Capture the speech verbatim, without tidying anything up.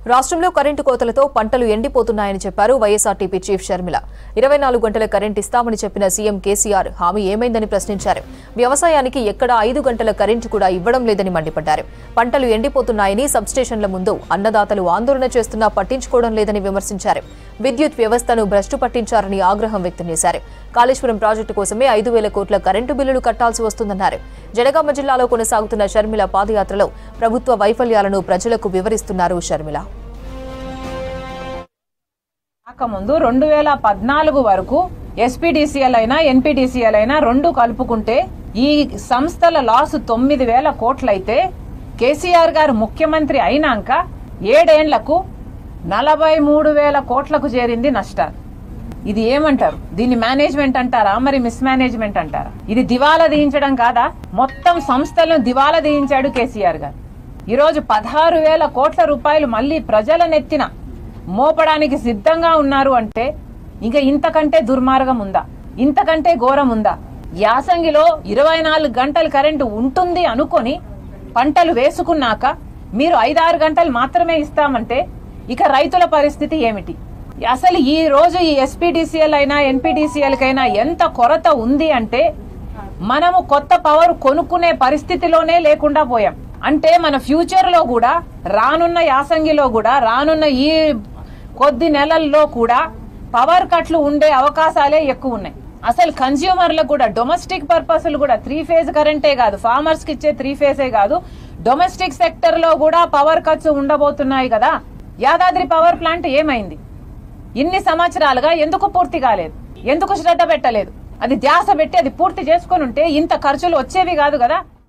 రాష్ట్రంలో కరెంటు కోతలతో పంటలు ఎండిపోతున్నాయని చెప్పారు వైఎస్ఆర్టీపీ చీఫ్ షర్మిల. ఇరవై నాలుగు గంటల కరెంట్ ఇస్తామని చెప్పిన సీఎం కేసీఆర్ హామీ ఏమైందని ప్రశ్నించారు. వ్యవసాయానికి ఎక్కడా ఐదు గంటల కరెంటు కూడా ఇవ్వడం లేదని మండిపడ్డారు. పంటలు ఎండిపోతున్నాయని సబ్స్టేషన్ల ముందు అన్నదాతలు ఆందోళన చేస్తున్నా పట్టించుకోవడం లేదని విమర్శించారు. విద్యుత్ వ్యవస్థను భ్రష్టు పట్టించారని ఆగ్రహం వ్యక్తం చేశారు. కాళేశ్వరం ప్రాజెక్టు కోసమే ఐదు వేల కోట్ల కరెంటు బిల్లులు కట్టాల్సి వస్తుందన్నారు. జనగామ జిల్లాలో కొనసాగుతున్న షర్మిల పాదయాత్రలో ప్రభుత్వ వైఫల్యాలను ప్రజలకు వివరిస్తున్నారు షర్మిల. ముందు రెండు వేల పద్నాలుగు వరకు ఎస్పీడీసీఎల్ అయినా ఎన్పీడీసీఎల్ అయినా రెండు కలుపుకుంటే ఈ సంస్థల లాసు తొమ్మిది వేల కోట్లయితే కేసీఆర్ గారు ముఖ్యమంత్రి అయినాక ఏడేండ్లకు నలభై మూడు వేల కోట్లకు చేరింది నష్టాలు. ఇది ఏమంటారు? దీన్ని మేనేజ్మెంట్ అంటారా, మరి మిస్ మేనేజ్మెంట్ అంటారా? ఇది దివాలా తీయించడం కాదా? మొత్తం సంస్థలను దివాలా తీయించాడు కేసీఆర్ గారు. ఈరోజు పదహారు వేల కోట్ల రూపాయలు మళ్లీ ప్రజల నెత్తిన మోపడానికి సిద్ధంగా ఉన్నారు అంటే ఇంకా ఇంతకంటే దుర్మార్గం ఉందా? ఇంతకంటే ఘోరం ఉందా? యాసంగిలో ఇరవై నాలుగు గంటలు కరెంటు ఉంటుంది అనుకొని పంటలు వేసుకున్నాక మీరు ఐదారు గంటలు మాత్రమే ఇస్తామంటే ఇక రైతుల పరిస్థితి ఏమిటి? అసలు ఈ రోజు ఈ ఎస్పీడీసీఎల్ అయినా ఎన్పీడీసీఎల్ కైనా ఎంత కొరత ఉంది అంటే మనము కొత్త పవర్ కొనుక్కునే పరిస్థితిలోనే లేకుండా పోయాం. అంటే మన ఫ్యూచర్ లో కూడా రానున్న యాసంగిలో కూడా రానున్న ఈ కొద్ది నెలల్లో కూడా పవర్ కట్లు ఉండే అవకాశాలే ఎక్కువ ఉన్నాయి. అసలు కన్స్యూమర్లకు కూడా డొమెస్టిక్ పర్పస్లు కూడా త్రీ ఫేజ్ కరెంటే కాదు, ఫార్మర్స్ కి ఇచ్చే త్రీ ఫేజే కాదు, డొమెస్టిక్ సెక్టర్ లో కూడా పవర్ కట్స్ ఉండబోతున్నాయి కదా. యాదాద్రి పవర్ ప్లాంట్ ఏమైంది? ఇన్ని సంవత్సరాలుగా ఎందుకు పూర్తి కాలేదు? ఎందుకు శ్రద్ధ పెట్టలేదు? అది ధ్యాస పెట్టి అది పూర్తి చేసుకొని ఉంటే ఇంత ఖర్చులు వచ్చేవి కాదు కదా.